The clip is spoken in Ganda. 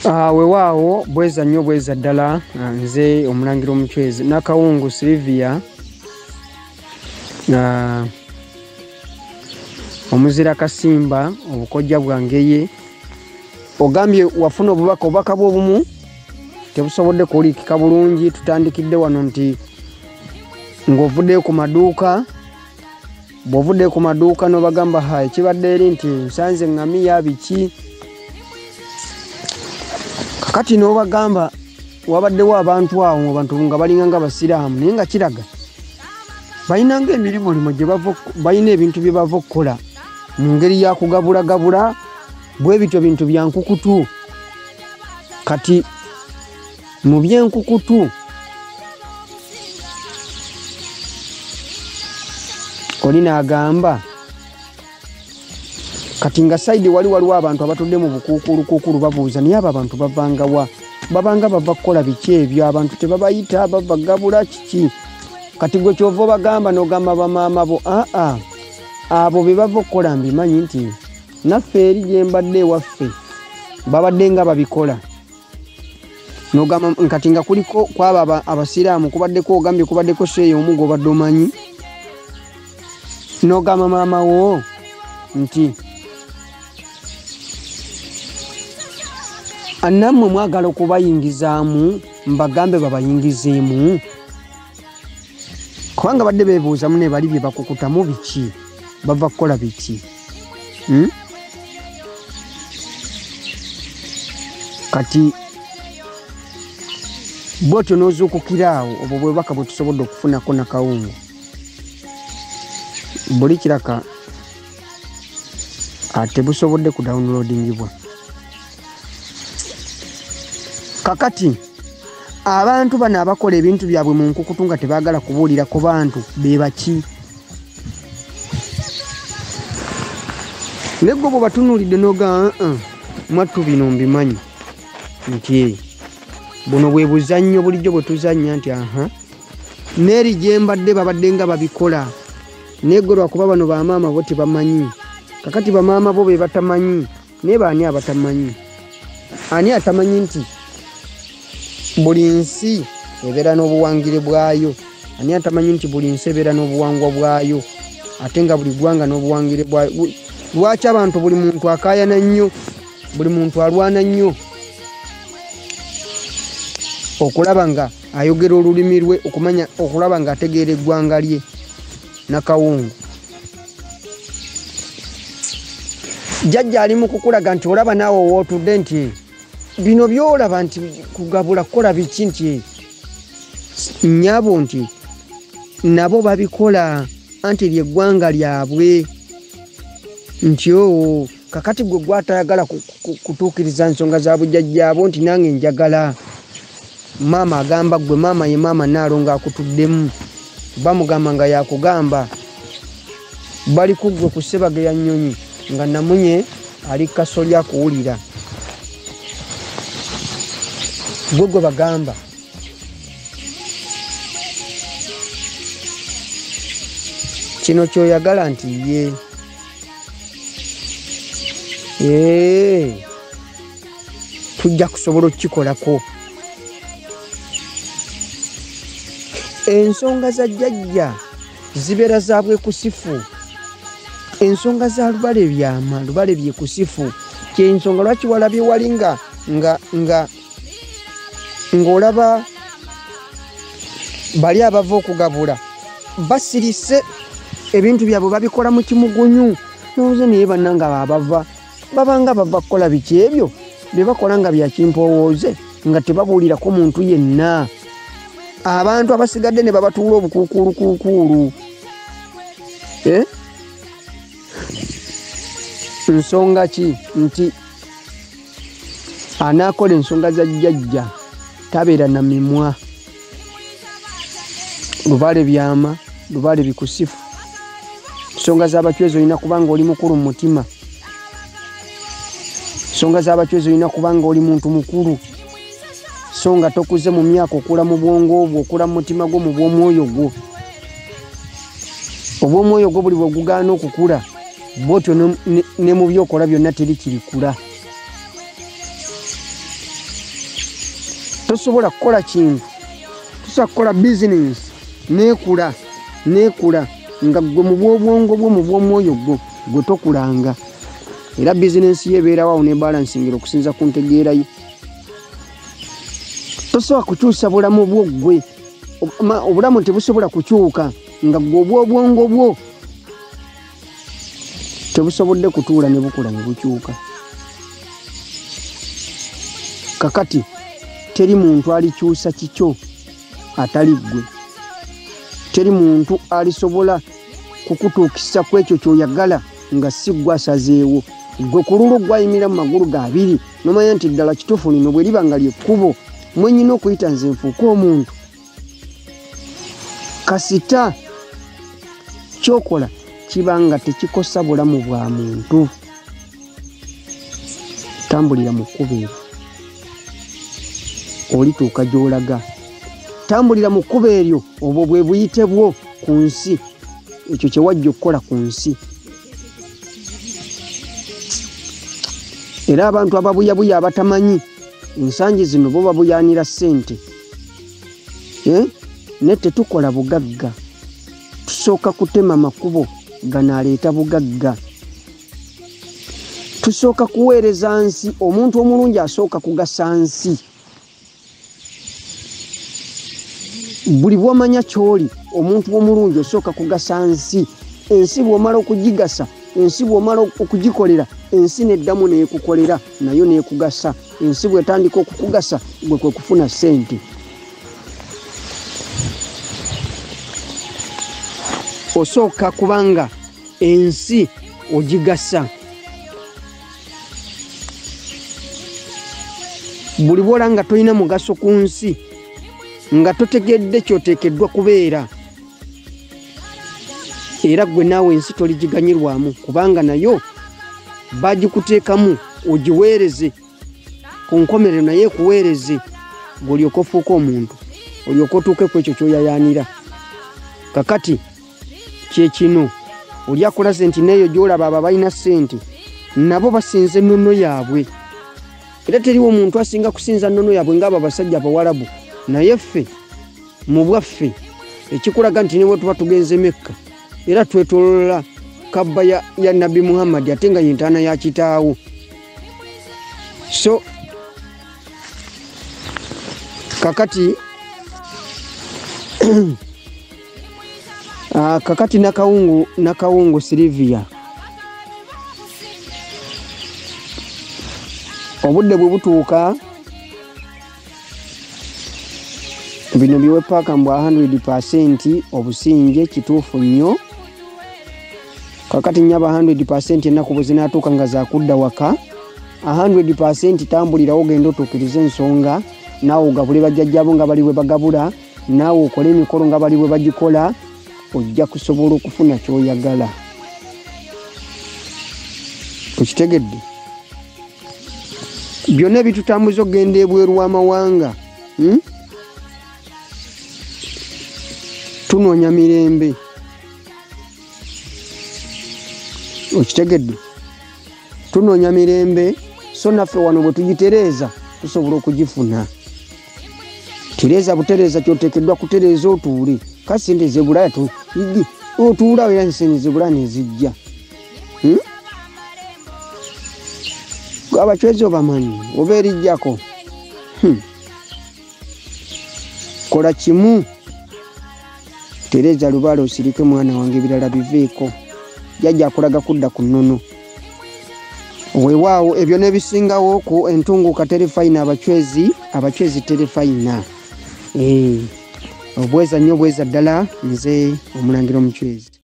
Weewaawo bweza nnyo bweza ddala nze omulangira omucwezi Nakawungu Sylvia omuzira Kasimba obukojja bwangeye ogambye wafuna obubaka bw'obumu tebusobodde kuwulikika bulungi. Tutandikidde wano nti ng'ovuddeyo ku maduuka, bw'ovuddeyo ku maduuka n'obagamba hayi kibadde eri nti nsanze ngamiya biki kakati n'obagamba wabaddewo abantu awo abantu nga balinga nga basiraamu naye nga kiraga balinanga emirimu gye balina ebintu bye bava okukola mu ngeri ya kugabulagabula bwe bityo bintu bya nkukutu. Kati mu byenkukutu olina agamba kati nga saidi waliwo abantu abatudde mu bukuukulu babuuza naye abo abantu bavangawa babanga bava kukola biki ebyo abantu tebabayita bava gabula kiki. Kati gwe kyova bagamba n'ogamba bamaama bo abo be bava okukola mbimanyi nti naffe eri gye mbadde ewaffe babadde nga babikola n'ogamba kati nga kuliko kwaba abasiraamu kubaddeko ogambye kubaddeko sheeya omu gw'obadde omanyi n'ogamba maama wo nti nammwe mwagala okubayingizaamu mbagambe babayingizeemu kubanga badde beebuuza mune bali bye bakukutamu biki bava kukola biki. Kati bwotyo n'ozuukukiraawo obwo bwebaka bwe tusobodde okufunako Nakawungu buli kiraka tebusobodde kudawuniloadingibwa. Kakati abantu bano abakola ebintu byabwe mu nkukutu nga tebaagala kubuulira ku bantu be baki? Negwe bwe batunuulidde n'oga mwattu bino mbimanyi nti buno bwe buzannyo bulijjo bwe tuzannya nti n'eri gye mbadde babadde nga babikola negwe lwakuba bano bamaama bo tebamanyi. Kakati bamaama bo be batamanyi naye baani abatamanyi? Ani atamanyi nti buli nsi ebeera n'obuwangire bwayo? Ani atamanyi nti buli nsi ebeera n'obuwangwa bwayo ate nga buli ggwanga n'obuwangire bwayo? Lwaki abantu buli muntu akaayana nnyo, buli muntu alwana nnyo okulaba nga ayogera olulimi lwe, okumanya okulaba nga ategeera eggwanga lye? Nakawungu jjajja ali mu kukulaga nti olaba naawe wootudde nti bino byolaba nti kugabula kukola biki nti nnyabo nti nabo babikola anti ly'eggwanga lyabwe nti kakati gwe gwatayagala kutuukiriza nsonga za bujjajjaabo nti nange njagala. Maama agamba gwe maama ye maama Naalongo akutuddemu bamugamba nga yakugamba bali kuggwe ku ssebage ya nnyonyi nga namunye ali kasolya kuwulira gwe bagamba. Kino kyoyagala nti tujja kusobola okukikolako. Ensonga za jjajja zibeera za bwekusifu, ensonga za lubale byama lubale byekusifu. Kyensonga lwaki walabye wali ng'olaba bali abava okugabula basirise ebintu byabwe babikola mu kimugunyu n'obuze naye bannanga babanga bava kukola biki ebyo bye bakola nga bya kimpowooze nga tebabuulirako muntu yenna. Abantu abasigadde ne babatuula obukuukulukuukulu. Nsonga ki? Nti anaakola ensonga za jjajja tabeera na mimwa. Lubale byama lubale bikusifu. Ensonga z'abachwezi olina kubanga oli mukulu mu mutima. Ensonga z'abachwezi olina kubanga oli muntu mukulu. So nga tokuze mu myaka okula mu bwongo obwo, okula mu mutima gwo, mu bw'omwoyo gwo. Obw'omwoyo gwo buli bwe gugaana okukula bwotyo ne mu byokola byonna teri kirikula. tosobola kukola kintu, tosobola kukola business nekula nga gwe mu bwobwongo bwo mu bwomwoyo gwe tokulanga. Era business ye ebeerawo ne balancing okusinza ku ntegeerayo. Tosobola kukyusa bulamu bwo gwe, obulamu tebusobola kukyuka nga gwe obwobwongo bwo tebusobodde kutuula ne bukula ne bukyuka. Kakati teri muntu alikyusa kikyo atali gwe. Teri muntu alisobola kukutuukisa ku ekyo ky'oyagala nga si gwe asazeewo. Gwe ku lulwo gwayimira mu magulu ga abiri n'omanya nti ddala kituufu lino bwe liba nga lyekkubo mwe nnyina okuyita nze nfuuke omuntu. Kasita kyokola kiba nga tekikosa bulamu bwa muntu. Tambulira mu kkubo eryo olituuka gy'olaga. Tambulira mu kkubo eryo obwo bwe buyite bwo ku nsi, ekyo kye wajja okukola ku nsi. Era abantu ababuyabuya abatamanyi ensangi zino bo babuyanira ssente. Ne tetukola bugagga, tusooka kutema makubo ganaaleeta bugagga. Tusooka kuweereza nsi, omuntu omulungi asooka kugasa nsi. Buli bw'omanya ky'oli omuntu omulungi osooka kugasa nsi. Ensi bw'omala okugigasa, ensi bw'omala okugikolera, ensi neddamu neekukolera nayo neekugasa. Ensi bw'etandika okukugasa gwe kwe kufuna ssente. Osooka kubanga ensi ogigasa. Buli bw'ola nga tolina mugaso ku nsi, nga totegedde ky'oteekeddwa kubeera, era gwe naawe ensi toligiganyirwamu kubanga nayo bagikuteekamu ogiweereze ku nkomerero naye ekuweereze gwe olyoka ofuuka omuntu, olyoka otuuke ku ekyo ky'oyayaanira. Kakati kye kino oli akulaze nti neeyo gy'olaba abo balina ssente nabo basinza ennono yaabwe. Era teriwo omuntu asinga kusinza nnono yaabwe ng'abo abasajja Abawarabu. Naye ffe mu bwaffe ekikulaga nti ne bwe tuba tugenze Mekka era twetoolola kabba ya Nabbi Muhammad ate nga ye ntaana ya kitaawo. So kakati kakati Nakawungu Silivia, obudde bwe butuuka bino biwepaaka mbwa 100% obusinge kituufu nnyo. Kakati nyaba 100% ennaku bwe zinaatuuka nga zakudda waka 100% tambulirawo genda otuukirize ensonga, naawe ogabule bajjajjabo nga bali bwe bagabula, naawe okole emikolo nga bali bwe bagikola, ojja kusobola okufuna ky'oyagala. Okitegedde? Byonna ebitutambuza okgenda ebweru w'amawanga. Tunoonya mirembe. Okitegedde? Tunoonya mirembe, so naffe wano bwe tugitereeza tusobola okugifuna. Tereeza butereeza ky'oteekeddwa kutereeza otuule. Kasi sente zebulaya otuula era ensente zebulaya ne zijja. Abachwezi obamanyi oba erijjako. Kola kimu. Tereeza lubaale osirike mwana wange ebirala biveeko. Jjajja akulaga kudda ku nnono. Weewaawo ebyo n'ebisingawo ku entunguuka terefayina abachwezi terefayina. Obweza nnyo bweza ddala, nze Omulangira Omuchwezi.